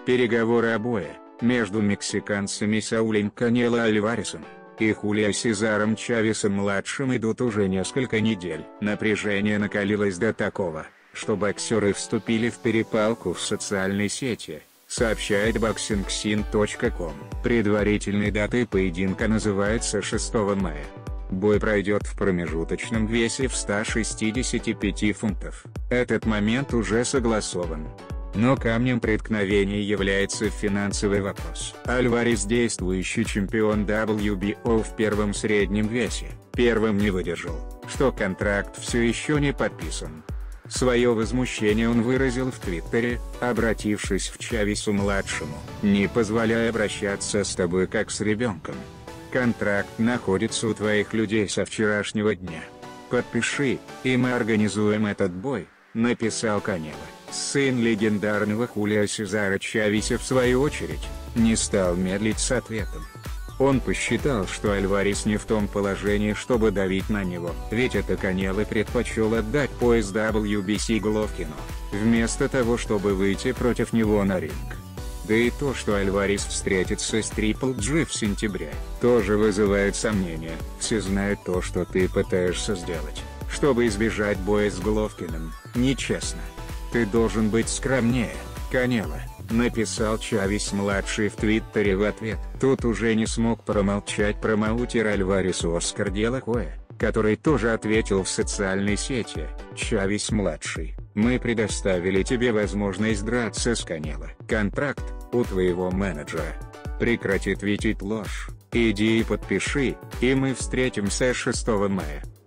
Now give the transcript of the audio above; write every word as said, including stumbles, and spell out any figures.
Переговоры обои, между мексиканцами Саулем Канело Альваресом и Хулио Сезаром Чавесом-младшим идут уже несколько недель. Напряжение накалилось до такого, что боксеры вступили в перепалку в социальной сети, сообщает боксинг син точка ком. Предварительной датой поединка называется шестого мая. Бой пройдет в промежуточном весе в ста шестидесяти пяти фунтов. Этот момент уже согласован. Но камнем преткновения является финансовый вопрос. Альварес, действующий чемпион дабл ю би о в первом среднем весе, первым не выдержал, что контракт все еще не подписан. Свое возмущение он выразил в Твиттере, обратившись к Чавесу-младшему: «Не позволяй обращаться с тобой как с ребенком. Контракт находится у твоих людей со вчерашнего дня. Подпиши, и мы организуем этот бой», — написал Канело. Сын легендарного Хулио Сезара Чавеса, в свою очередь, не стал медлить с ответом. Он посчитал, что Альварес не в том положении, чтобы давить на него, ведь это Канело предпочел отдать пояс дабл ю би си Головкину, вместо того, чтобы выйти против него на ринг. Да и то, что Альварес встретится с Трипл Джи в сентябре, тоже вызывает сомнения. Все знают то, что ты пытаешься сделать, чтобы избежать боя с Головкиным, нечестно. Ты должен быть скромнее, Канело, написал Чавес-младший в Твиттере в ответ. Тут уже не смог промолчать промоутер Альваресу Оскар де ла Хоя, который тоже ответил в социальной сети: «Чавес-младший, мы предоставили тебе возможность драться с Канело. Контракт у твоего менеджера. Прекрати твитить ложь, иди и подпиши, и мы встретимся шестого мая».